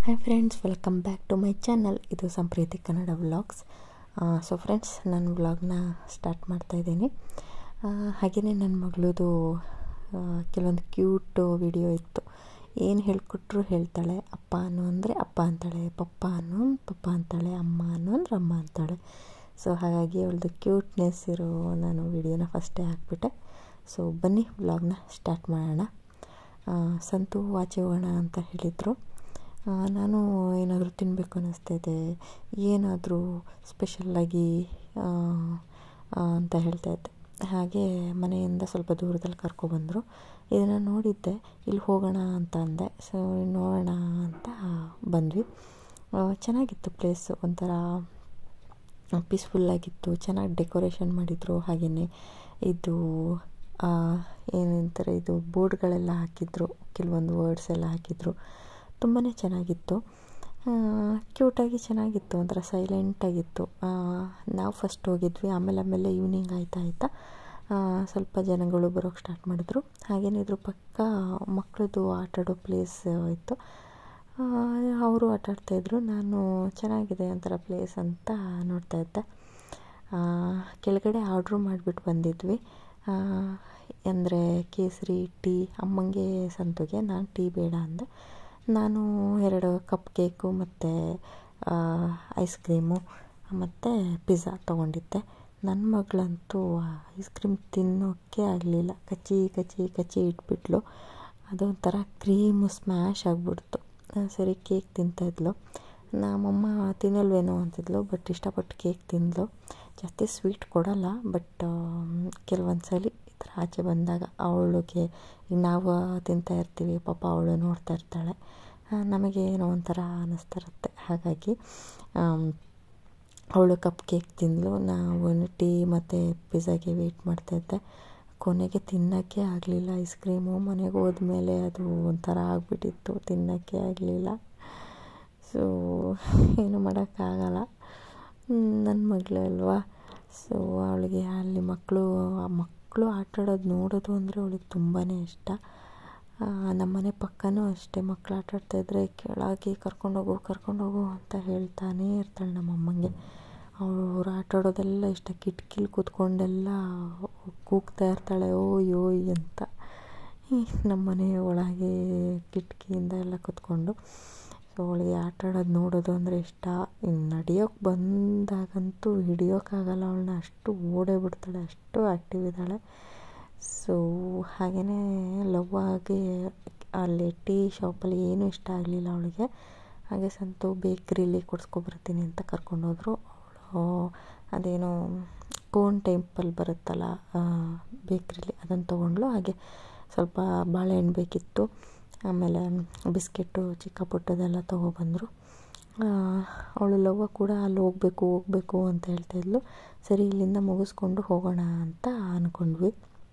Hi friends, welcome back to my channel. ಇದು Sampreethi Kannada vlogs. So friends, ನಾನು ವ್ಲಾಗ್ನ start ಮಾಡ್ತಾಯಿದ್ದೀನಿ. ಹಾಗೆಯೇ ನನ್ನ ಮಗಳದು ಕೆಲವೊಂದು ಕ್ಯೂಟ್ ವಿಡಿಯೋ ಇತ್ತು. ಏನು ಹೇಳ್ಕೊಟ್ರು ಹೇಳ್ತಾಳೆ. ಅಪ್ಪ ಅನ್ನು ಅಂದರೆ ಅಪ್ಪ ಅಂತಾಳೆ, ಪಪ್ಪ ಅನ್ನು ಪಪ್ಪ ಅಂತಾಳೆ, ಅಮ್ಮ ಅನ್ನು ಅಂದ್ರೆ ಅಮ್ಮ ಅಂತಾಳೆ. ಸೊ ಹಾಗಾಗಿ ಅವಳದು ಕ್ಯೂಟ್ನೆಸ್ ಇರೋ ನಾನು ವಿಡಿಯೋನ ಫಸ್ಟೇ ಹಾಕ್ಬಿಟ್ಟೆ. ಸೊ ಬನ್ನಿ ವ್ಲಾಗ್ನ ಸ್ಟಾರ್ಟ್ ಮಾಡೋಣ. ಸಂತು ಆಚೆ ಹೋಗೋಣ ಅಂತ ಹೇಳಿದರು. ನಾನು ಏನಾದರೂ ತಿನ್ನಬೇಕು ಅನ್ನಿಸ್ತಾಯಿದೆ, ಏನಾದರೂ ಸ್ಪೆಷಲ್ಲಾಗಿ ಅಂತ ಹೇಳ್ತಾಯಿದ್ದೆ. ಹಾಗೆ ಮನೆಯಿಂದ ಸ್ವಲ್ಪ ದೂರದಲ್ಲಿ ಕರ್ಕೊಬಂದರು. ಇದನ್ನು ನೋಡಿದ್ದೆ, ಇಲ್ಲಿ ಹೋಗೋಣ ಅಂತ ಅಂದೆ. ಸೊ ನೋಡೋಣ ಅಂತ ಬಂದ್ವಿ. ಚೆನ್ನಾಗಿತ್ತು ಪ್ಲೇಸು, ಒಂಥರ ಪೀಸ್ಫುಲ್ಲಾಗಿತ್ತು. ಚೆನ್ನಾಗಿ ಡೆಕೋರೇಷನ್ ಮಾಡಿದರು. ಹಾಗೆಯೇ ಇದು ಏನಂತಾರೆ, ಇದು ಬೋರ್ಡ್ಗಳೆಲ್ಲ ಹಾಕಿದ್ರು, ಕೆಲವೊಂದು ವರ್ಡ್ಸ್ ಎಲ್ಲ ಹಾಕಿದ್ರು. ತುಂಬಾ ಚೆನ್ನಾಗಿತ್ತು, ಕ್ಯೂಟಾಗಿ ಚೆನ್ನಾಗಿತ್ತು, ಒಂಥರ ಸೈಲೆಂಟಾಗಿತ್ತು. ನಾವು ಫಸ್ಟ್ ಹೋಗಿದ್ವಿ, ಆಮೇಲೆ ಈವ್ನಿಂಗ್ ಆಯ್ತಾ ಸ್ವಲ್ಪ ಜನಗಳು ಬರೋಕ್ಕೆ ಸ್ಟಾರ್ಟ್ ಮಾಡಿದ್ರು. ಹಾಗೇನೇ ಇದ್ರ ಪಕ್ಕ ಮಕ್ಕಳದು ಆಟಾಡೋ ಪ್ಲೇಸ್ ಇತ್ತು. ಅವರು ಆಟಾಡ್ತಾಯಿದ್ರು. ನಾನು ಚೆನ್ನಾಗಿದೆ ಒಂಥರ ಪ್ಲೇಸ್ ಅಂತ ನೋಡ್ತಾಯಿದ್ದೆ. ಕೆಳಗಡೆ ಆರ್ಡ್ರು ಮಾಡಿಬಿಟ್ಟು ಬಂದಿದ್ವಿ. ಅಂದರೆ ಕೇಸರಿ ಟೀ, ಅಮ್ಮಂಗೆ ಸಂತುಗೆ. ನಾನು ಟೀ ಬೇಡ ಅಂದೆ. ನಾನು 2 ಕಪ್ ಕೇಕು ಮತ್ತು ಐಸ್ ಕ್ರೀಮು ಮತ್ತು ಪಿಜ್ಜಾ ತೊಗೊಂಡಿದ್ದೆ. ನನ್ನ ಮಗಳಂತೂ ಐಸ್ ಕ್ರೀಮ್ ತಿನ್ನೋಕ್ಕೆ ಆಗಲಿಲ್ಲ. ಕಚ್ಚಿ ಇಟ್ಬಿಟ್ಲು. ಅದೊಂಥರ ಕ್ರೀಮು ಸ್ಮ್ಯಾಶ್ ಆಗಿಬಿಡ್ತು. ಸರಿ ಕೇಕ್ ತಿಂತಾಯಿದ್ಲು. ನಮ್ಮಮ್ಮ ತಿನ್ನಲ್ವೇನೋ ಅಂತಿದ್ಲು, ಬಟ್ ಇಷ್ಟಪಟ್ಟು ಕೇಕ್ ತಿಂದಳು. ಜಾಸ್ತಿ ಸ್ವೀಟ್ ಕೊಡಲ್ಲ, ಬಟ್ ಕೆಲವೊಂದು ಸಲ ಈ ಥರ ಆಚೆ ಬಂದಾಗ ಅವಳಿಗೆ, ಈಗ ನಾವು ತಿಂತಾ ಇರ್ತೀವಿ, ಪಾಪ ಅವಳು ನೋಡ್ತಾ ಇರ್ತಾಳೆ, ನಮಗೆ ಏನೋ ಒಂಥರ ಅನ್ನಿಸ್ತಾ ಇರುತ್ತೆ. ಹಾಗಾಗಿ ಅವಳು ಕಪ್ ಕೇಕ್ ತಿಂದಳು. ನಾವು ಟೀ ಮತ್ತು ಪಿಜ್ಜಾಗೆ ವೆಯ್ಟ್ ಮಾಡ್ತಾಯಿದ್ದೆ. ಕೊನೆಗೆ ತಿನ್ನೋಕ್ಕೆ ಆಗಲಿಲ್ಲ ಐಸ್ ಕ್ರೀಮು. ಮನೆಗೆ ಹೋದ್ಮೇಲೆ ಅದು ಒಂಥರ ಆಗಿಬಿಟ್ಟಿತ್ತು, ತಿನ್ನೋಕ್ಕೆ ಆಗಲಿಲ್ಲ. ಸೊ ಏನು ಮಾಡೋಕ್ಕಾಗಲ್ಲ, ನನ್ನ ಮಗಳು ಅಲ್ವಾ. ಸೊ ಅವಳಿಗೆ ಅಲ್ಲಿ ಮಕ್ಕಳು ಆಟಾಡೋದು ನೋಡೋದು ಅಂದರೆ ಅವಳಿಗೆ ತುಂಬಾ ಇಷ್ಟ. ನಮ್ಮನೆ ಪಕ್ಕನೂ ಅಷ್ಟೇ, ಮಕ್ಕಳು ಆಟಾಡ್ತಾಯಿದ್ರೆ ಕೆಳಗೆ ಕರ್ಕೊಂಡೋಗು ಅಂತ ಹೇಳ್ತಾನೇ ಇರ್ತಾಳೆ ನಮ್ಮಮ್ಮಂಗೆ. ಅವ್ರು ಆಟಾಡೋದೆಲ್ಲ ಇಷ್ಟ. ಕಿಟಕಿಲಿ ಕೂತ್ಕೊಂಡೆಲ್ಲ ಕೂಗ್ತಾ ಇರ್ತಾಳೆ, ಓಯ್ ಅಂತ. ನಮ್ಮನೆ ಒಳಗೆ ಕಿಟಕಿಯಿಂದ ಎಲ್ಲ ಕೂತ್ಕೊಂಡು. ಸೊ ಅವಳಿಗೆ ಆಟಾಡೋದು ನೋಡೋದು ಅಂದರೆ ಇಷ್ಟ. ಇನ್ನು ನಡೆಯೋಕ್ಕೆ ಬಂದಾಗಂತೂ ಹಿಡಿಯೋಕ್ಕಾಗಲ್ಲ ಅವಳನ್ನ, ಅಷ್ಟು ಓಡೇ ಬಿಡ್ತಾಳೆ, ಅಷ್ಟು ಆ್ಯಕ್ಟಿವ್ ಇದ್ದಾಳೆ. ಸೊ ಹಾಗೆಯೇ ಲವ್ ಆಗಿ ಅಲ್ಲಿ ಟೀ ಶಾಪಲ್ಲಿ ಏನೂ ಇಷ್ಟ ಆಗಲಿಲ್ಲ ಅವಳಿಗೆ. ಹಾಗೆ ಸಂತು ಬೇಕ್ರಿಲಿ ಕೊಡಿಸ್ಕೊಬರ್ತೀನಿ ಅಂತ ಕರ್ಕೊಂಡೋದ್ರು. ಅವಳು ಅದೇನೋ ಕೋನ್ ಟೈಪಲ್ಲಿ ಬರುತ್ತಲ್ಲ ಬೇಕ್ರಿಲಿ, ಅದನ್ನು ತೊಗೊಂಡ್ಳು. ಹಾಗೆ ಸ್ವಲ್ಪ ಬಾಳೆಹಣ್ಣು ಬೇಕಿತ್ತು, ಆಮೇಲೆ ಬಿಸ್ಕೆಟು ಚಿಕ್ಕ ಪುಟ್ಟದೆಲ್ಲ ತೊಗೊಬಂದರು. ಅವಳು ಲವ್ವ ಕೂಡ ಅಲ್ಲಿ ಹೋಗಬೇಕು ಅಂತ ಹೇಳ್ತಾಯಿದ್ಲು. ಸರಿ, ಇಲ್ಲಿಂದ ಮುಗಿಸ್ಕೊಂಡು ಹೋಗೋಣ ಅಂತ ಅಂದ್ಕೊಂಡ್ವಿ.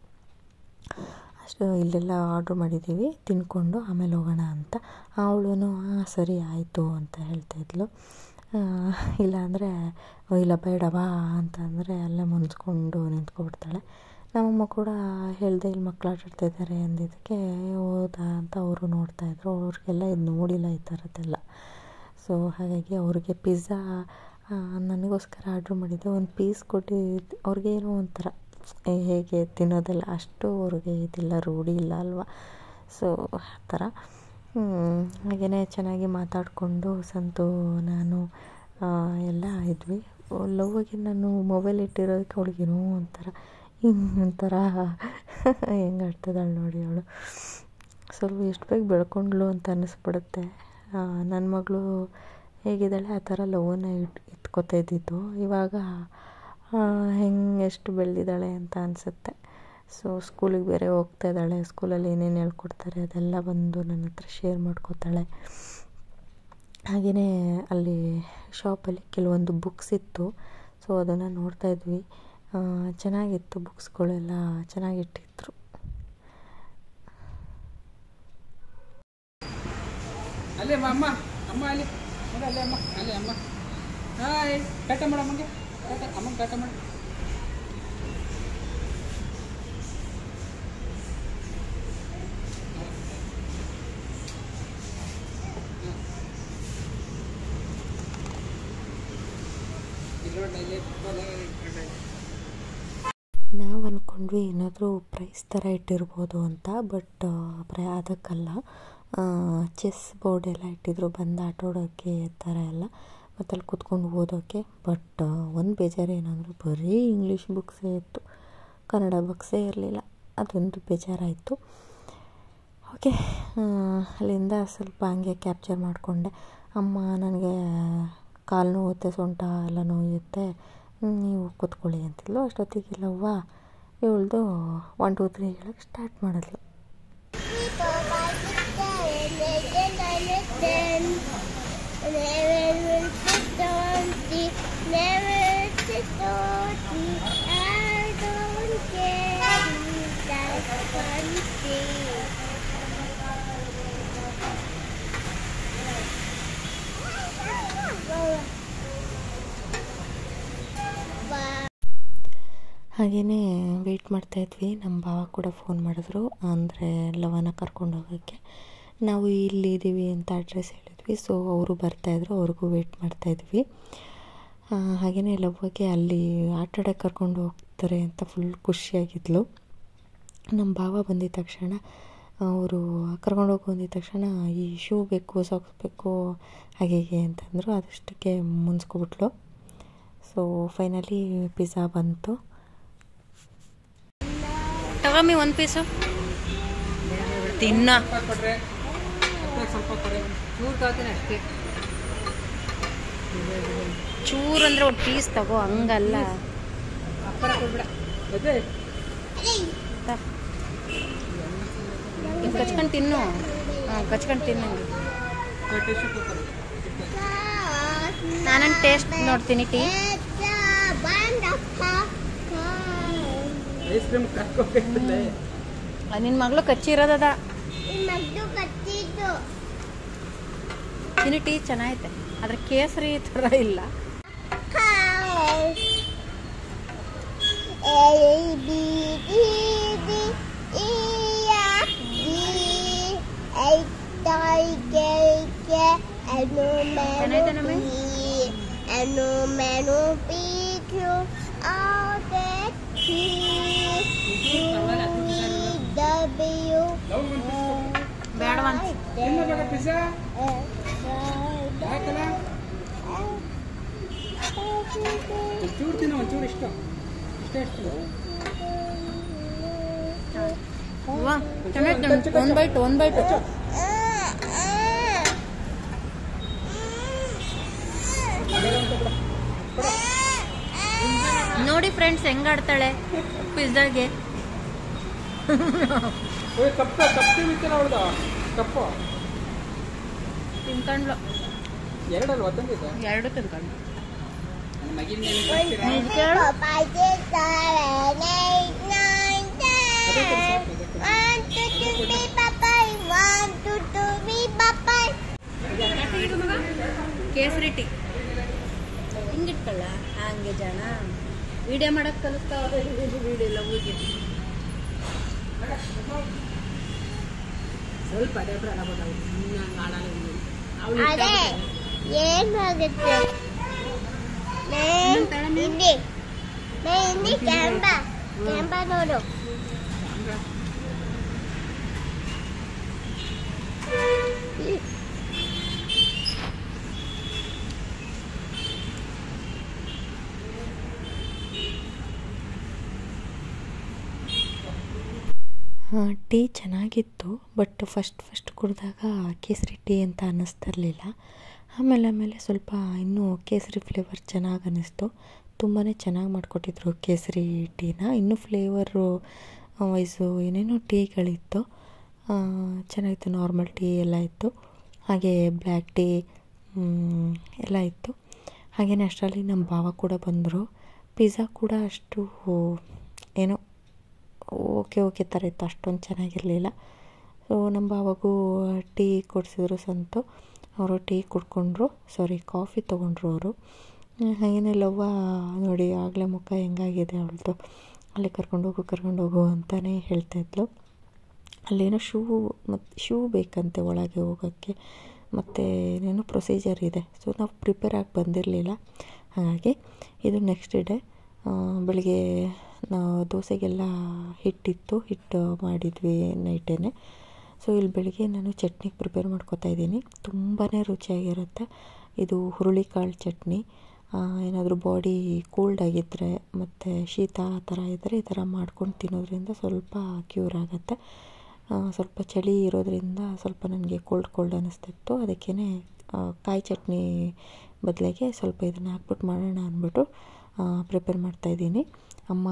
ಅಷ್ಟು ಇಲ್ಲೆಲ್ಲ ಆರ್ಡ್ರ್ ಮಾಡಿದ್ದೀವಿ, ತಿನ್ಕೊಂಡು ಆಮೇಲೆ ಹೋಗೋಣ ಅಂತ. ಅವಳು ಸರಿ ಆಯಿತು ಅಂತ ಹೇಳ್ತಾಯಿದ್ಲು. ಇಲ್ಲಾಂದರೆ ಇಲ್ಲ ಬೇಡ ಬಾ ಅಂತಂದರೆ ಅಲ್ಲೇ ಮುನ್ಸ್ಕೊಂಡು ನಿಂತ್ಕೊಬಿಡ್ತಾಳೆ. ನಮ್ಮಮ್ಮ ಕೂಡ ಹೇಳ್ದೆ, ಇಲ್ಲಿ ಮಕ್ಕಳು ಆಟಾಡ್ತಾಯಿದ್ದಾರೆ ಅಂದಿದ್ದಕ್ಕೆ ಹೌದಾ ಅಂತ ಅವರು ನೋಡ್ತಾಯಿದ್ರು. ಅವ್ರಿಗೆಲ್ಲ ಇದು ನೋಡಿಲ್ಲ ಈ ಥರದ್ದೆಲ್ಲ. ಸೊ ಹಾಗಾಗಿ ಅವ್ರಿಗೆ ಪಿಜ್ಜಾ ನನಗೋಸ್ಕರ ಆರ್ಡ್ರ್ ಮಾಡಿದ್ದೆ. ಒಂದು ಪೀಸ್ ಕೊಟ್ಟಿದ್ದು ಅವ್ರಿಗೆ ಏನೋ ಒಂಥರ ಹೇಗೆ ತಿನ್ನೋದೆಲ್ಲ ಅಷ್ಟು ಅವ್ರಿಗೆ ಇದಿಲ್ಲ, ರೂಢಿ ಇಲ್ಲ ಅಲ್ವಾ. ಸೊ ಆ ಥರ ಹಾಗೆಯೇ ಚೆನ್ನಾಗಿ ಮಾತಾಡಿಕೊಂಡು ಸಂತು ನಾನು ಎಲ್ಲ ಇದ್ವಿ. ಲವ್ಗೆ ನಾನು ಮೊಬೈಲ್ ಇಟ್ಟಿರೋದಕ್ಕೆ ಅವಳಿಗೇನೋ ಒಂಥರ ಹೆಂಗೆ ಆಡ್ತಿದ್ದಾಳೆ ನೋಡಿ ಅವಳು. ಸ್ವಲ್ಪ ಎಷ್ಟು ಬೇಗ ಬೆಳ್ಕೊಂಡ್ಳು ಅಂತ ಅನ್ನಿಸ್ಬಿಡುತ್ತೆ. ನನ್ನ ಮಗಳು ಹೇಗಿದ್ದಾಳೆ ಆ ಥರ ಲವ್ವನ್ನ ಎತ್ಕೋತಾ ಇದ್ದಿದ್ದು. ಇವಾಗ ಎಷ್ಟು ಬೆಳೆದಿದ್ದಾಳೆ ಅಂತ ಅನಿಸುತ್ತೆ. ಸೊ ಸ್ಕೂಲಿಗೆ ಬೇರೆ ಹೋಗ್ತಾ ಇದ್ದಾಳೆ. ಸ್ಕೂಲಲ್ಲಿ ಏನೇನು ಹೇಳ್ಕೊಡ್ತಾರೆ ಅದೆಲ್ಲ ಬಂದು ನನ್ನ ಹತ್ರ ಶೇರ್ ಮಾಡ್ಕೋತಾಳೆ. ಹಾಗೆಯೇ ಅಲ್ಲಿ ಶಾಪಲ್ಲಿ ಕೆಲವೊಂದು ಬುಕ್ಸ್ ಇತ್ತು. ಸೊ ಅದನ್ನು ನೋಡ್ತಾಯಿದ್ವಿ. ಚೆನ್ನಾಗಿತ್ತು, ಬುಕ್ಸ್ಗಳೆಲ್ಲ ಚೆನ್ನಾಗಿಟ್ಟಿದ್ರು. ಅಲ್ಲೇ ಅಮ್ಮ ಅಲ್ಲಿ ಅಲ್ಲೇ ಅಮ್ಮ ಹಾಯ್ ಕಟ ಮಾಡ ಅಮ್ಮಗೆ, ಅಮ್ಮಗೆ ಕಟ ಮಾಡಿ. ನಾವು ಅಂದ್ಕೊಂಡ್ವಿ ಏನಾದರೂ ಪ್ರೈಸ್ ಥರ ಇಟ್ಟಿರ್ಬೋದು ಅಂತ, ಬಟ್ ಅದಕ್ಕಲ್ಲ. ಚೆಸ್ ಬೋರ್ಡ್ ಎಲ್ಲ ಇಟ್ಟಿದ್ರು, ಬಂದು ಆಟೋಡೋಕ್ಕೆ ಥರ ಎಲ್ಲ, ಮತ್ತು ಅಲ್ಲಿ ಕೂತ್ಕೊಂಡು ಓದೋಕ್ಕೆ. ಬಟ್ ಒಂದು ಬೇಜಾರು ಏನಂದರೆ ಬರೀ ಇಂಗ್ಲೀಷ್ ಬುಕ್ಸೇ ಇತ್ತು, ಕನ್ನಡ ಬುಕ್ಸೇ ಇರಲಿಲ್ಲ. ಅದೊಂದು ಬೇಜಾರಾಯಿತು. ಓಕೆ, ಅಲ್ಲಿಂದ ಸ್ವಲ್ಪ ಹಂಗೆ ಕ್ಯಾಪ್ಚರ್ ಮಾಡಿಕೊಂಡೆ. ಅಮ್ಮ ನನಗೆ ಕಾಲು ನೋವುತ್ತೆ, ಸೊಂಟ ಎಲ್ಲ ನೋಯುತ್ತೆ, ನೀವು ಕೂತ್ಕೊಳ್ಳಿ ಅಂತಿದ್ಲು. ಅಷ್ಟೊತ್ತಿಗೆಲ್ಲವ್ವ ಇವಳ್ದು 1 2 3 ಹೇಳೋಕ್ಕೆ ಸ್ಟಾರ್ಟ್ ಮಾಡಿದ್ಲು. ಹಾಗೆಯೇ ವೆಯ್ಟ್ ಮಾಡ್ತಾಯಿದ್ವಿ. ನಮ್ಮ ಭಾವ ಕೂಡ ಫೋನ್ ಮಾಡಿದ್ರು, ಅಂದರೆ ಲವನ ಕರ್ಕೊಂಡು ಹೋಗೋಕ್ಕೆ. ನಾವು ಇಲ್ಲಿದ್ದೀವಿ ಅಂತ ಅಡ್ರೆಸ್ ಹೇಳಿದ್ವಿ, ಸೊ ಅವರು ಬರ್ತಾಯಿದ್ರು, ಅವ್ರಿಗೂ ವೆಯ್ಟ್ ಮಾಡ್ತಾಯಿದ್ವಿ. ಹಾಗೆಯೇ ಲವ್ವಗೆ ಅಲ್ಲಿ ಆಟಾಡೋಕ್ಕೆ ಕರ್ಕೊಂಡು ಹೋಗ್ತಾರೆ ಅಂತ ಫುಲ್ ಖುಷಿಯಾಗಿದ್ಲು. ನಮ್ಮ ಭಾವ ಬಂದಿದ್ದ ತಕ್ಷಣ, ಅವರು ಕರ್ಕೊಂಡು ಹೋಗಿ ಬಂದಿದ್ದ ತಕ್ಷಣ ಈ ಶೂ ಬೇಕು, ಸಾಕ್ಸ್ ಬೇಕು, ಹಾಗೆ ಹೀಗೆ ಅಂತಂದರು. ಅದಷ್ಟಕ್ಕೆ ಮುನ್ಸ್ಕೊಬಿಟ್ಲು. ಸೊ ಫೈನಲಿ ಪಿಜ್ಜಾ ಬಂತು. ತಗೊಮ್ಮಿ 1 ಪೀಸು ತಿನ್ನ. ಚೂರು ಅಂದರೆ ಒಂದು ಪೀಸ್ ತಗೋ, ಹಂಗಲ್ಲ. ಕಚ್ಕೊಂಡು ತಿನ್ನು. ಕಚ್ಕೊಂಡು ತಿನ್ನಂಗೆ. ನಾನೊಂದು ಟೇಸ್ಟ್ ನೋಡ್ತೀನಿ. ಟೀ ನಿನ್ನ ಮಗಳು ಕಚ್ಚಿರೋದದ. ತಿನ್ನಿ, ಟೀ ಚೆನ್ನಾಗೈತೆ, ಆದ್ರೆ ಕೇಸರಿ ಥರ ಇಲ್ಲ. ಒಂಚೂರು ತಿನ್ನ, ಒಂಚೂರು ಇಷ್ಟ ಇಷ್ಟ. ಒಂದು ಬೈಟು. ನೋಡಿ ಫ್ರೆಂಡ್ಸ್ ಹೆಂಗಾಡ್ತಾಳೆ ಪಿಜ್ಜಾಗೆ. ತಿನ್ಕೊಂಡ್ಲು. ಎರಡು ತಿನ್ಕೊಂಡು. ಕೇಸರಿ ಟೀ ಹಿಂಗಿಟ್ಕೊಳ್ಳ ಹಂಗೆ ಜನ ವಿಡಿಯೋ ಮಾಡಕ್ಕೆ ಕಲಿಸ್ತಾವ್ರೆ. ವಿಡಿಯೋ ಎಲ್ಲ ಹೋಗಿ ಸ್ವಲ್ಪ ಏನಾಗುತ್ತೆ ನೋಡು. ಟೀ ಚೆನ್ನಾಗಿತ್ತು, ಬಟ್ ಫಸ್ಟ್ ಕುಡಿದಾಗ ಕೇಸರಿ ಟೀ ಅಂತ ಅನ್ನಿಸ್ತಿರ್ಲಿಲ್ಲ. ಆಮೇಲೆ ಸ್ವಲ್ಪ ಇನ್ನೂ ಕೇಸರಿ ಫ್ಲೇವರ್ ಚೆನ್ನಾಗಿ ಅನ್ನಿಸ್ತು. ತುಂಬಾ ಚೆನ್ನಾಗಿ ಮಾಡಿಕೊಟ್ಟಿದ್ರು ಕೇಸರಿ ಟೀನ. ಇನ್ನೂ ಫ್ಲೇವರು ವೈಸು ಏನೇನೋ ಟೀಗಳಿತ್ತು, ಚೆನ್ನಾಗಿತ್ತು. ನಾರ್ಮಲ್ ಟೀ ಎಲ್ಲ ಇತ್ತು, ಹಾಗೆ ಬ್ಲ್ಯಾಕ್ ಟೀ ಎಲ್ಲ ಇತ್ತು. ಹಾಗೆಯೇ ಅಷ್ಟರಲ್ಲಿ ನಮ್ಮ ಭಾವ ಕೂಡ ಬಂದರು. ಪಿಜ್ಜಾ ಕೂಡ ಅಷ್ಟು ಏನೋ ಓಕೆ ಥರ ಇತ್ತು, ಅಷ್ಟೊಂದು ಚೆನ್ನಾಗಿರಲಿಲ್ಲ. ಸೊ ನಮ್ಮ ಭಾವಾಗೂ ಟೀ ಕೊಡಿಸಿದ್ರು ಸಂತು. ಅವರು ಟೀ ಕುಡ್ಕೊಂಡ್ರು, ಕಾಫಿ ತೊಗೊಂಡ್ರು ಅವರು. ಹಾಗೇನೆ ಲವ್ವ ನೋಡಿ ಆಗಲೇ ಮುಖ ಹೆಂಗಾಗಿದೆ ಅವಳದು, ಅಲ್ಲಿ ಕರ್ಕೊಂಡೋಗು ಅಂತಲೇ ಹೇಳ್ತಾಯಿದ್ಲು. ಅಲ್ಲೇನೋ ಶೂ ಬೇಕಂತೆ ಒಳಗೆ ಹೋಗೋಕ್ಕೆ, ಮತ್ತು ಏನೇನೋ ಪ್ರೊಸೀಜರ್ ಇದೆ. ಸೊ ನಾವು ಪ್ರಿಪೇರ್ ಆಗಿ ಬಂದಿರಲಿಲ್ಲ. ಹಾಗಾಗಿ ಇದು ನೆಕ್ಸ್ಟ್ ಡೇ ಬೆಳಿಗ್ಗೆ ನಾವು ದೋಸೆಗೆಲ್ಲ ಹಿಟ್ಟು ಮಾಡಿದ್ವಿ ನೈಟೇ. ಸೊ ಇಲ್ಲಿ ಬೆಳಿಗ್ಗೆ ನಾನು ಚಟ್ನಿಗೆ ಪ್ರಿಪೇರ್ ಮಾಡ್ಕೊತಾ ಇದ್ದೀನಿ. ತುಂಬಾ ರುಚಿಯಾಗಿರುತ್ತೆ ಇದು ಹುರುಳಿಕಾಳು ಚಟ್ನಿ. ಏನಾದರೂ ಬಾಡಿ ಕೋಲ್ಡ್ ಆಗಿದ್ದರೆ ಮತ್ತು ಶೀತ ಆ ಥರ ಇದ್ದರೆ ಈ ಥರ ಮಾಡ್ಕೊಂಡು ತಿನ್ನೋದ್ರಿಂದ ಸ್ವಲ್ಪ ಕ್ಯೂರ್ ಆಗುತ್ತೆ. ಸ್ವಲ್ಪ ಚಳಿ ಇರೋದ್ರಿಂದ ಸ್ವಲ್ಪ ನನಗೆ ಕೋಲ್ಡ್ ಅನ್ನಿಸ್ತಿತ್ತು. ಅದಕ್ಕೇ ಕಾಯಿ ಚಟ್ನಿ ಬದಲಿಗೆ ಸ್ವಲ್ಪ ಇದನ್ನು ಹಾಕ್ಬಿಟ್ಟು ಮಾಡೋಣ ಅಂದ್ಬಿಟ್ಟು ಪ್ರಿಪೇರ್ ಮಾಡ್ತಾಯಿದ್ದೀನಿ. ಅಮ್ಮ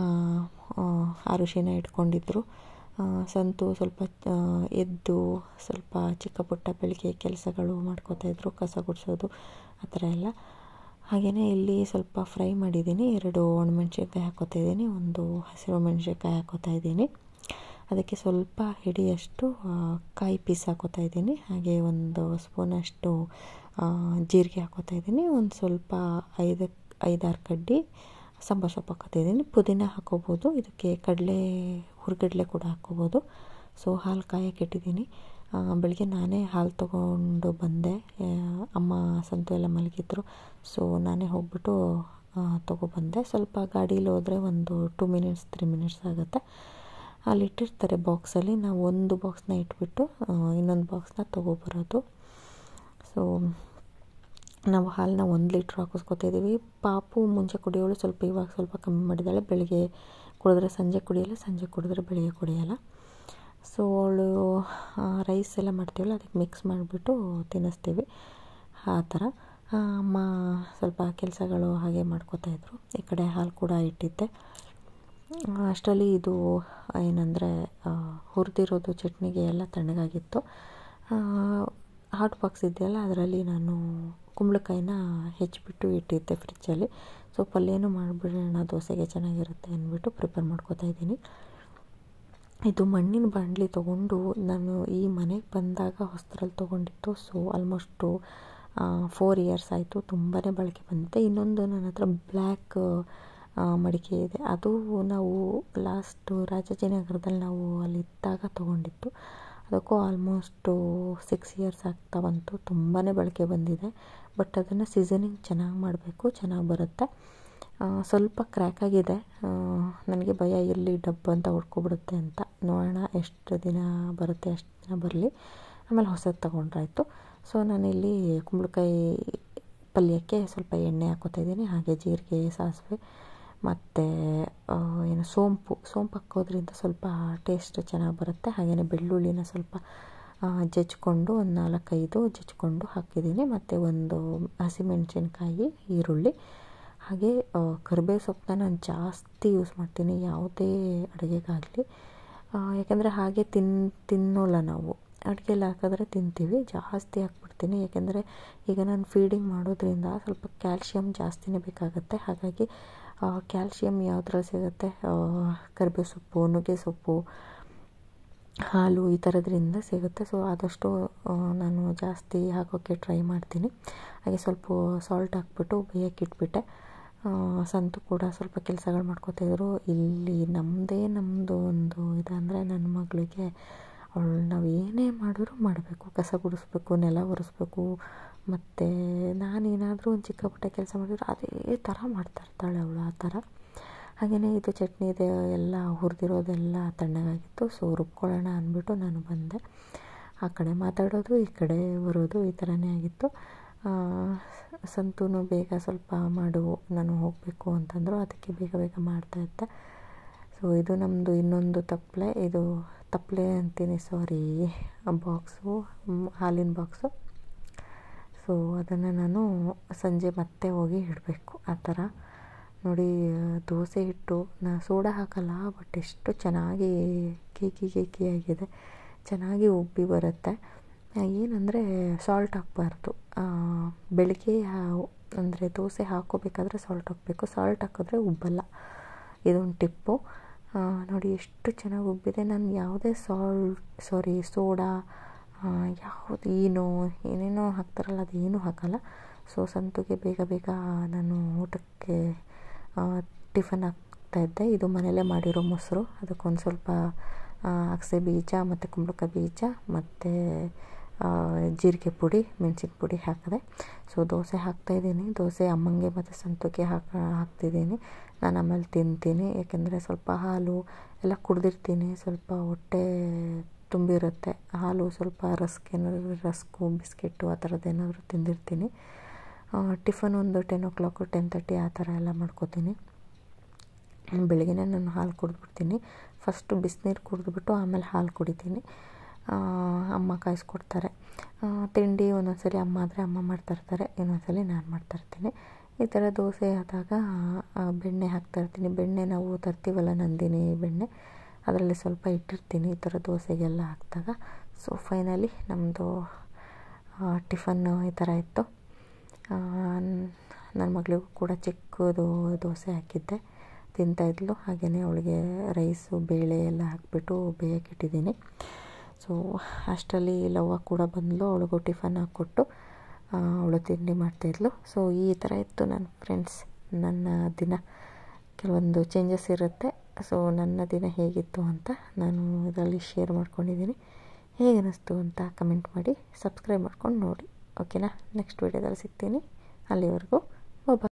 ಅರಿಶಿನ ಇಟ್ಕೊಂಡಿದ್ರು. ಸಂತು ಸ್ವಲ್ಪ ಎದ್ದು ಸ್ವಲ್ಪ ಚಿಕ್ಕ ಪುಟ್ಟ ಬೆಳಿಗ್ಗೆ ಕೆಲಸಗಳು ಮಾಡ್ಕೋತಾಯಿದ್ರು, ಕಸ ಗುಡಿಸೋದು ಆ ಥರ ಎಲ್ಲ. ಹಾಗೆಯೇ ಇಲ್ಲಿ ಸ್ವಲ್ಪ ಫ್ರೈ ಮಾಡಿದ್ದೀನಿ. 2 ಒಣಮೆಣ್ಸಿನ್ಕಾಯಿ ಹಾಕ್ಕೋತಾಯಿದ್ದೀನಿ, 1 ಹಸಿರು ಮೆಣಸಿನ್ಕಾಯಿ ಹಾಕ್ಕೋತಾಯಿದ್ದೀನಿ. ಅದಕ್ಕೆ ಸ್ವಲ್ಪ ಹಿಡಿಯಷ್ಟು ಕಾಯಿ ಪೀಸ್ ಹಾಕ್ಕೋತಾಯಿದ್ದೀನಿ. ಹಾಗೆ 1 ಸ್ಪೂನಷ್ಟು ಜೀರಿಗೆ ಹಾಕ್ಕೋತಾಯಿದ್ದೀನಿ. ಒಂದು ಸ್ವಲ್ಪ 5-6 ಕಡ್ಡಿ ಸಾಂಬಾರು ಸೊಪ್ಪು ಹಾಕ್ಕೋತಾಯಿದ್ದೀನಿ. ಪುದೀನ ಹಾಕ್ಕೋಬೋದು, ಇದಕ್ಕೆ ಹುರ್ಗಡ್ಲೆ ಕೂಡ ಹಾಕ್ಕೋಬೋದು. ಸೊ ಹಾಲು ಕಾಯಕ್ಕೆ ಇಟ್ಟಿದ್ದೀನಿ. ಬೆಳಗ್ಗೆ ನಾನೇ ಹಾಲು ತೊಗೊಂಡು ಬಂದೆ. ಅಮ್ಮ ಸಂತು ಎಲ್ಲ ಮಲಗಿದ್ರು. ಸೊ ನಾನೇ ಹೋಗ್ಬಿಟ್ಟು ತೊಗೊಬಂದೆ. ಸ್ವಲ್ಪ ಗಾಡೀಲಿ ಹೋದರೆ ಒಂದು 2 ಮಿನಿಟ್ಸ್ 3 ಮಿನಿಟ್ಸ್ ಆಗುತ್ತೆ. ಅಲ್ಲಿ ಇಟ್ಟಿರ್ತಾರೆ ಬಾಕ್ಸಲ್ಲಿ. ನಾವು ಒಂದು ಬಾಕ್ಸ್ನ ಇಟ್ಬಿಟ್ಟು ಇನ್ನೊಂದು ಬಾಕ್ಸ್ನ ತೊಗೊಬರೋದು. ಸೊ ನಾವು ಹಾಲನ್ನ 1 ಲೀಟ್ರ್ ಹಾಕಿಸ್ಕೊತಿದ್ದೀವಿ. ಪಾಪು ಮುಂಚೆ ಕುಡಿಯೋಳು, ಸ್ವಲ್ಪ ಇವಾಗ ಸ್ವಲ್ಪ ಕಮ್ಮಿ ಮಾಡಿದ್ದಾಳೆ. ಬೆಳಿಗ್ಗೆ ಕುಡಿದ್ರೆ ಸಂಜೆ ಕುಡಿಯೋಲ್ಲ, ಸಂಜೆ ಕುಡಿದ್ರೆ ಬೆಳಿಗ್ಗೆ ಕುಡಿಯೋಲ್ಲ. ಸೊ ಅವಳು ರೈಸ್ ಎಲ್ಲ ಮಾಡ್ತೀವಲ್ಲ ಅದಕ್ಕೆ ಮಿಕ್ಸ್ ಮಾಡಿಬಿಟ್ಟು ತಿನ್ನಿಸ್ತೀವಿ ಆ ಥರ. ಅಮ್ಮ ಸ್ವಲ್ಪ ಕೆಲಸಗಳು ಹಾಗೆ ಮಾಡ್ಕೋತಾಯಿದ್ರು. ಈ ಕಡೆ ಹಾಲು ಕೂಡ ಇಟ್ಟಿದ್ದೆ. ಅಷ್ಟರಲ್ಲಿ ಇದು ಏನಂದರೆ ಹುರಿದಿರೋದು ಚಟ್ನಿಗೆ ಎಲ್ಲ ತಣ್ಣಗಾಗಿತ್ತು. ಹಾಟ್ ಬಾಕ್ಸ್ ಇದೆಯಲ್ಲ ಅದರಲ್ಲಿ ನಾನು ಕುಂಬಳಕಾಯಿನ ಹೆಚ್ಚಿಬಿಟ್ಟು ಇಟ್ಟಿದ್ದೆ ಫ್ರಿಜ್ಜಲ್ಲಿ. ಸೊ ಪಲ್ಯನೂ ಮಾಡಿಬಿಡೋಣ, ದೋಸೆಗೆ ಚೆನ್ನಾಗಿರುತ್ತೆ ಅಂದ್ಬಿಟ್ಟು ಪ್ರಿಪೇರ್ ಮಾಡ್ಕೋತಾ ಇದ್ದೀನಿ. ಇದು ಮಣ್ಣಿನ ಬಾಣಲಿ ತೊಗೊಂಡು ನಾನು ಈ ಮನೆಗೆ ಬಂದಾಗ ಹೊಸದ್ರಲ್ಲಿ ತೊಗೊಂಡಿತ್ತು. ಸೊ ಆಲ್ಮೋಸ್ಟು 4 ಇಯರ್ಸ್ ಆಯಿತು. ತುಂಬಾ ಬಾಳಿಕೆ ಬಂದಿದೆ. ಇನ್ನೊಂದು ನನ್ನ ಹತ್ರ ಬ್ಲ್ಯಾಕ್ ಮಡಿಕೆ ಇದೆ. ಅದು ನಾವು ಲಾಸ್ಟು ರಾಜಾಜಿನಗರದಲ್ಲಿ ನಾವು ಅಲ್ಲಿದ್ದಾಗ ತೊಗೊಂಡಿತ್ತು. ಅದಕ್ಕೂ ಆಲ್ಮೋಸ್ಟು 6 ಇಯರ್ಸ್ ಆಗ್ತಾ ಬಂತು. ತುಂಬಾ ಬಾಳಿಕೆ ಬಂದಿದೆ. ಬಟ್ ಅದನ್ನು ಸೀಸನಿಂಗ್ ಚೆನ್ನಾಗಿ ಮಾಡಬೇಕು, ಚೆನ್ನಾಗಿ ಬರುತ್ತೆ. ಸ್ವಲ್ಪ ಕ್ರ್ಯಾಕ್ ಆಗಿದೆ. ನನಗೆ ಭಯ ಎಲ್ಲಿ ಡಬ್ಬು ಅಂತ ಹೊಡ್ಕೊಬಿಡುತ್ತೆ ಅಂತ. ನೋಡೋಣ ಎಷ್ಟು ದಿನ ಬರುತ್ತೆ, ಅಷ್ಟು ದಿನ ಬರಲಿ, ಆಮೇಲೆ ಹೊಸದು ತೊಗೊಂಡ್ರಾಯ್ತು. ಸೊ ನಾನಿಲ್ಲಿ ಕುಂಬಳಕಾಯಿ ಪಲ್ಯಕ್ಕೆ ಸ್ವಲ್ಪ ಎಣ್ಣೆ ಹಾಕ್ಕೋತಾಯಿದ್ದೀನಿ. ಹಾಗೆ ಜೀರಿಗೆ, ಸಾಸಿವೆ ಮತ್ತು ಸೋಂಪು ಹಾಕೋದ್ರಿಂದ ಸ್ವಲ್ಪ ಟೇಸ್ಟ್ ಚೆನ್ನಾಗಿ ಬರುತ್ತೆ. ಹಾಗೆಯೇ ಬೆಳ್ಳುಳ್ಳಿನ ಸ್ವಲ್ಪ ಜಜ್ಜಿಕೊಂಡು ಒಂದು 4-5 ಜಜ್ಜಿಕೊಂಡು ಹಾಕಿದ್ದೀನಿ. ಮತ್ತು 1 ಹಸಿಮೆಣಸಿನ್ಕಾಯಿ, ಈರುಳ್ಳಿ, ಹಾಗೆ ಕರಿಬೇವು ಸೊಪ್ಪನ್ನ ನಾನು ಜಾಸ್ತಿ ಯೂಸ್ ಮಾಡ್ತೀನಿ ಯಾವುದೇ ಅಡುಗೆಗಾಗಲಿ. ಯಾಕೆಂದರೆ ಹಾಗೆ ತಿನ್ನೋಲ್ಲ ನಾವು. ಅಡುಗೆಯಲ್ಲಿ ಹಾಕಿದ್ರೆ ತಿಂತೀವಿ, ಜಾಸ್ತಿ ಹಾಕ್ಬಿಡ್ತೀನಿ. ಯಾಕೆಂದರೆ ಈಗ ನಾನು ಫೀಡಿಂಗ್ ಮಾಡೋದ್ರಿಂದ ಸ್ವಲ್ಪ ಕ್ಯಾಲ್ಶಿಯಮ್ ಜಾಸ್ತಿನೇ ಬೇಕಾಗುತ್ತೆ. ಹಾಗಾಗಿ ಕ್ಯಾಲ್ಶಿಯಮ್ ಯಾವುದ್ರಲ್ಲಿ ಸಿಗುತ್ತೆ, ಕರಿಬೇವು ಸೊಪ್ಪು, ನುಗ್ಗೆ ಸೊಪ್ಪು, ಹಾಲು ಈ ಥರದ್ರಿಂದ ಸಿಗುತ್ತೆ. ಸೊ ಆದಷ್ಟು ನಾನು ಜಾಸ್ತಿ ಹಾಕೋಕ್ಕೆ ಟ್ರೈ ಮಾಡ್ತೀನಿ. ಹಾಗೆ ಸ್ವಲ್ಪ ಸಾಲ್ಟ್ ಹಾಕ್ಬಿಟ್ಟು ಬೇಯಕ್ಕೆ ಇಟ್ಬಿಟ್ಟೆ. ಸಂತು ಕೂಡ ಸ್ವಲ್ಪ ಕೆಲಸಗಳು ಮಾಡ್ಕೋತಾಯಿದ್ರು. ಇಲ್ಲಿ ನಮ್ಮದು ಒಂದು ಇದಂದರೆ ನನ್ನ ಮಗಳಿಗೆ ನಾವು ಏನೇ ಮಾಡಿದ್ರು ಮಾಡಬೇಕು. ಕಸ ಗುಡಿಸ್ಬೇಕು, ನೆಲ ಒರೆಸ್ಬೇಕು, ಮತ್ತು ನಾನೇನಾದರೂ ಒಂದು ಚಿಕ್ಕ ಪುಟ್ಟ ಕೆಲಸ ಮಾಡಿದ್ರು ಅದೇ ಥರ ಮಾಡ್ತಾಯಿರ್ತಾಳೆ ಅವಳು, ಆ ಥರ. ಹಾಗೆಯೇ ಇದು ಚಟ್ನಿ ಇದೆ ಎಲ್ಲ ಹುರಿದಿರೋದೆಲ್ಲ ತಣ್ಣಗಾಗಿತ್ತು. ಸೊ ರುಬ್ಕೊಳ್ಳೋಣ ಅಂದ್ಬಿಟ್ಟು ನಾನು ಬಂದೆ. ಆ ಕಡೆ ಮಾತಾಡೋದು, ಈ ಕಡೆ ಬರೋದು, ಈ ಥರನೇ ಆಗಿತ್ತು. ಸಂತೂನು ಬೇಗ ಸ್ವಲ್ಪ ಮಾಡು, ನಾನು ಹೋಗಬೇಕು ಅಂತಂದರು. ಅದಕ್ಕೆ ಬೇಗ ಮಾಡ್ತಾಯಿದ್ದೆ. ಸೊ ಇದು ನಮ್ಮದು ಇನ್ನೊಂದು ತಪ್ಪಲೆ. ಇದು ತಪ್ಪಲೆ ಅಂತೀನಿ, ಸಾರಿ, ಬಾಕ್ಸು, ಹಾಲಿನ ಬಾಕ್ಸು. ಸೊ ಅದನ್ನು ನಾನು ಸಂಜೆ ಮತ್ತೆ ಹೋಗಿ ಇಡಬೇಕು. ಆ ಥರ ನೋಡಿ. ದೋಸೆ ಹಿಟ್ಟು ನಾನು ಸೋಡಾ ಹಾಕಲ್ಲ, ಬಟ್ ಎಷ್ಟು ಚೆನ್ನಾಗಿ ಕೇಕಿ ಆಗಿದೆ, ಚೆನ್ನಾಗಿ ಉಬ್ಬಿ ಬರುತ್ತೆ. ಏನಂದರೆ ಸಾಲ್ಟ್ ಹಾಕಬಾರ್ದು. ಬೆಳಗ್ಗೆ ಅಂದರೆ ದೋಸೆ ಹಾಕ್ಕೋಬೇಕಾದ್ರೆ ಸಾಲ್ಟ್ ಹಾಕಬೇಕು. ಸಾಲ್ಟ್ ಹಾಕಿದ್ರೆ ಉಬ್ಬಲ್ಲ. ಇದೊಂದು ಟಿಪ್ಪು. ನೋಡಿ ಎಷ್ಟು ಚೆನ್ನಾಗಿ ಉಬ್ಬಿದೆ. ನಾನು ಯಾವುದೇ ಸೋಡಾ ಯಾವುದು ಏನೇನೋ ಹಾಕ್ತಾರಲ್ಲ ಅದೇನೂ ಹಾಕಲ್ಲ. ಸೊ ಸಂತುಗೆ ಬೇಗ ನಾನು ಊಟಕ್ಕೆ ಟಿಫನ್ ಹಾಕ್ತಾಯಿದ್ದೆ. ಇದು ಮನೆಯಲ್ಲೇ ಮಾಡಿರೋ ಮೊಸರು, ಅದಕ್ಕೊಂದು ಸ್ವಲ್ಪ ಅಗಸೆ ಬೀಜ ಮತ್ತು ಕುಂಬಳಕಾಯಿ ಬೀಜ ಮತ್ತು ಜೀರಿಗೆ ಪುಡಿ ಮೆಣಸಿನ ಪುಡಿ ಹಾಕಿದೆ. ಸೊ ದೋಸೆ ಹಾಕ್ತಾಯಿದ್ದೀನಿ. ದೋಸೆ ಅಮ್ಮಂಗೆ ಮತ್ತು ಸಂತುಕ್ಕೆ ಹಾಕ್ತಿದ್ದೀನಿ. ನಾನು ಆಮೇಲೆ ತಿಂತೀನಿ, ಏಕೆಂದರೆ ಸ್ವಲ್ಪ ಹಾಲು ಎಲ್ಲ ಕುಡಿದಿರ್ತೀನಿ, ಸ್ವಲ್ಪ ಹೊಟ್ಟೆ ತುಂಬಿರುತ್ತೆ. ಹಾಲು ಸ್ವಲ್ಪ ರಸ್ಕು ಬಿಸ್ಕೆಟು ಆ ಥರದ್ದೇನಾದರೂ ತಿಂದಿರ್ತೀನಿ. ಟಿಫನ್ ಒಂದು 10 o'clock 10:30 ಆ ಥರ ಎಲ್ಲ ಮಾಡ್ಕೋತೀನಿ. ಬೆಳಗ್ಗೆನೇ ನಾನು ಹಾಲು ಕುಡಿದ್ಬಿಡ್ತೀನಿ. ಫಸ್ಟು ಬಿಸಿನೀರು ಕುಡಿದ್ಬಿಟ್ಟು ಆಮೇಲೆ ಹಾಲು ಕುಡಿತೀನಿ. ಅಮ್ಮ ಕಾಯಿಸ್ಕೊಡ್ತಾರೆ. ತಿಂಡಿ ಒಂದೊಂದ್ಸಲಿ ಅಮ್ಮ ಆದರೆ ಅಮ್ಮ ಮಾಡ್ತಾಯಿರ್ತಾರೆ, ಇನ್ನೊಂದ್ಸಲಿ ನಾನು ಮಾಡ್ತಾಯಿರ್ತೀನಿ. ಈ ಥರ ದೋಸೆ ಆದಾಗ ಬೆಣ್ಣೆ ಹಾಕ್ತಾಯಿರ್ತೀನಿ. ಬೆಣ್ಣೆ ನಾವು ತರ್ತೀವಲ್ಲ ನಂದಿನಿ ಬೆಣ್ಣೆ, ಅದರಲ್ಲಿ ಸ್ವಲ್ಪ ಇಟ್ಟಿರ್ತೀನಿ ಈ ಥರ ದೋಸೆಗೆಲ್ಲ ಹಾಕಿದಾಗ. ಸೊ ಫೈನಲಿ ನಮ್ಮದು ಟಿಫನ್ನು ಈ ಥರ ಇತ್ತು. ನನ್ನ ಮಗಳಿಗೂ ಕೂಡ ಚಿಕ್ಕದು ದೋಸೆ ಹಾಕಿದ್ದೆ, ತಿಂತಾಯಿದ್ಲು. ಹಾಗೆಯೇ ಅವಳಿಗೆ ರೈಸು ಬೇಳೆ ಎಲ್ಲ ಹಾಕಿಬಿಟ್ಟು ಬೇಯಕ್ಕಿಟ್ಟಿದ್ದೀನಿ. ಸೊ ಅಷ್ಟರಲ್ಲಿ ಲವ್ವ ಕೂಡ ಬಂದಳು. ಅವಳಿಗೂ ಟಿಫನ್ ಹಾಕ್ಕೊಟ್ಟು ಅವಳು ತಿಂಡಿ ಮಾಡ್ತಾಯಿದ್ಲು. ಸೊ ಈ ಥರ ಇತ್ತು ನನ್ನ ಫ್ರೆಂಡ್ಸ್ ನನ್ನ ದಿನ. ಕೆಲವೊಂದು ಚೇಂಜಸ್ ಇರುತ್ತೆ. ಸೊ ನನ್ನ ದಿನ ಹೇಗಿತ್ತು ಅಂತ ನಾನು ಇದರಲ್ಲಿ ಶೇರ್ ಮಾಡ್ಕೊಂಡಿದ್ದೀನಿ. ಹೇಗೆ ಅನ್ನಿಸ್ತು ಅಂತ ಕಮೆಂಟ್ ಮಾಡಿ, ಸಬ್ಸ್ಕ್ರೈಬ್ ಮಾಡ್ಕೊಂಡು ನೋಡಿ. ಓಕೆನಾ? ನೆಕ್ಸ್ಟ್ ವೀಡಿಯೋದಲ್ಲಿ ಸಿಗ್ತೀನಿ. ಅಲ್ಲಿವರೆಗೂ ಬಾಯ್.